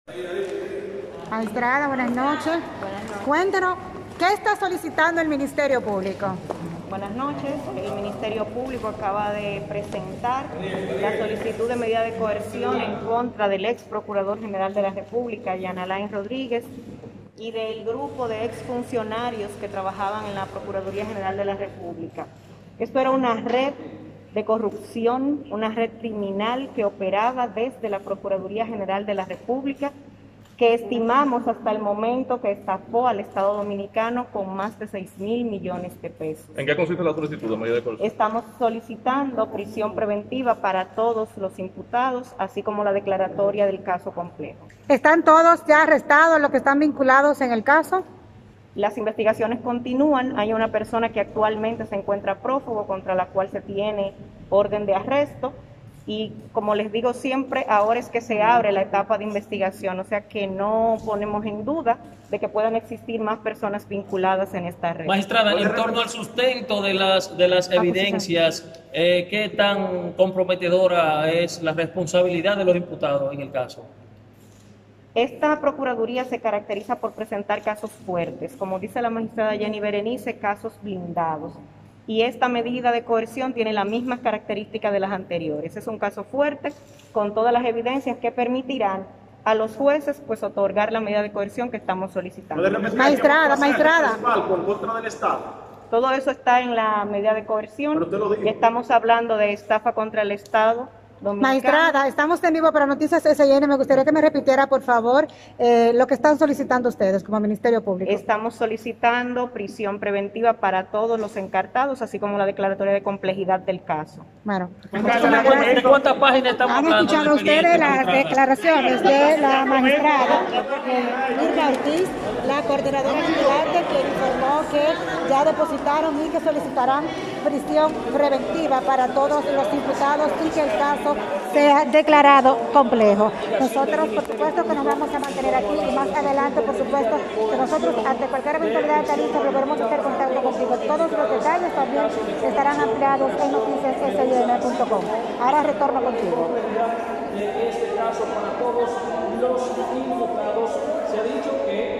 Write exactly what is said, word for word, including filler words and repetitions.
Magistrada, buenas noches. Buenas noches. Cuéntanos, ¿qué está solicitando el Ministerio Público? Buenas noches. El Ministerio Público acaba de presentar la solicitud de medida de coerción en contra del ex Procurador General de la República, Jan Alain Rodríguez, y del grupo de exfuncionarios que trabajaban en la Procuraduría General de la República. Esto era una red de corrupción, una red criminal que operaba desde la Procuraduría General de la República, que estimamos hasta el momento que estafó al Estado Dominicano con más de seis mil millones de pesos. ¿En qué consiste la solicitud de medida de coerción? Estamos solicitando prisión preventiva para todos los imputados, así como la declaratoria del caso complejo. ¿Están todos ya arrestados los que están vinculados en el caso? Las investigaciones continúan. Hay una persona que actualmente se encuentra prófugo contra la cual se tiene orden de arresto. Y como les digo siempre, ahora es que se abre la etapa de investigación, o sea que no ponemos en duda de que puedan existir más personas vinculadas en esta red. Magistrada, en torno al sustento de las, de las evidencias, eh, ¿qué tan comprometedora es la responsabilidad de los imputados en el caso? Esta Procuraduría se caracteriza por presentar casos fuertes, como dice la magistrada Jenny Berenice, casos blindados. Y esta medida de coerción tiene las mismas características de las anteriores. Es un caso fuerte, con todas las evidencias que permitirán a los jueces pues otorgar la medida de coerción que estamos solicitando. Magistrada, magistrada. En contra del Estado. Todo eso está en la medida de coerción. Y estamos hablando de estafa contra el Estado Dominicano. Magistrada, estamos en vivo para Noticias S I N. Me gustaría que me repitiera, por favor, eh, lo que están solicitando ustedes como Ministerio Público. Estamos solicitando prisión preventiva para todos los encartados, así como la declaratoria de complejidad del caso. Bueno, ¿De cuántas páginas estamos han hablando? escuchado ustedes las declaraciones de la magistrada eh, Mirna Ortiz, la coordinadora vigilante, quien informó que ya depositaron y que solicitarán prisión preventiva para todos los imputados y que el caso sea declarado complejo. Nosotros, por supuesto, que nos vamos a mantener aquí y más adelante, por supuesto, que nosotros, ante cualquier eventualidad de tarifas, volveremos a hacer contacto contigo. Todos los detalles también estarán ampliados en noticias S I N punto com. Ahora retorno contigo. En este caso, para todos los imputados, se ha dicho que